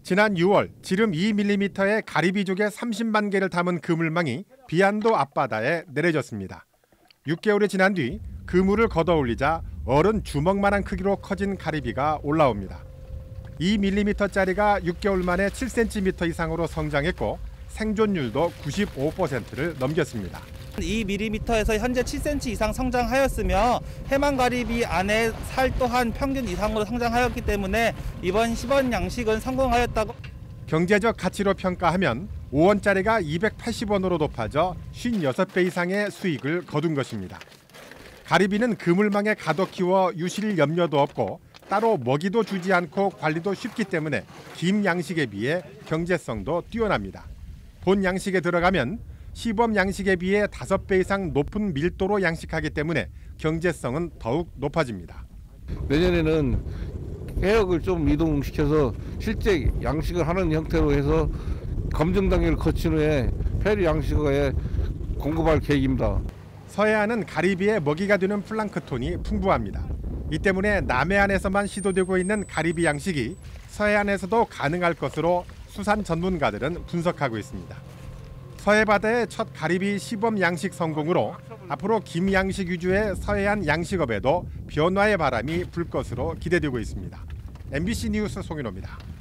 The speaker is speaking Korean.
지난 6월 지름 2mm의 가리비 조개 30만 개를 담은 그물망이 비안도 앞바다에 내려졌습니다. 6개월이 지난 뒤 그물을 걷어올리자 어른 주먹만한 크기로 커진 가리비가 올라옵니다. 2mm짜리가 6개월 만에 7cm 이상으로 성장했고 생존율도 95%를 넘겼습니다. 2mm에서 현재 7cm 이상 성장하였으며 해만가리비 안에 살 또한 평균 이상으로 성장하였기 때문에 이번 시범 양식은 성공하였다고. 경제적 가치로 평가하면 5원짜리가 280원으로 높아져 56배 이상의 수익을 거둔 것입니다. 가리비는 그물망에 가둬 키워 유실 염려도 없고 따로 먹이도 주지 않고 관리도 쉽기 때문에 김 양식에 비해 경제성도 뛰어납니다. 본 양식에 들어가면 시범 양식에 비해 5배 이상 높은 밀도로 양식하기 때문에 경제성은 더욱 높아집니다. 내년에는 해역을 좀 이동시켜서 실제 양식을 하는 형태로 해서 검증 단계를 거친 후에 폐류 양식에 공급할 계획입니다. 서해안은 가리비의 먹이가 되는 플랑크톤이 풍부합니다. 이 때문에 남해안에서만 시도되고 있는 가리비 양식이 서해안에서도 가능할 것으로 수산 전문가들은 분석하고 있습니다. 서해바다의 첫 가리비 시범 양식 성공으로 앞으로 김 양식 위주의 서해안 양식업에도 변화의 바람이 불 것으로 기대되고 있습니다. MBC 뉴스 송인호입니다.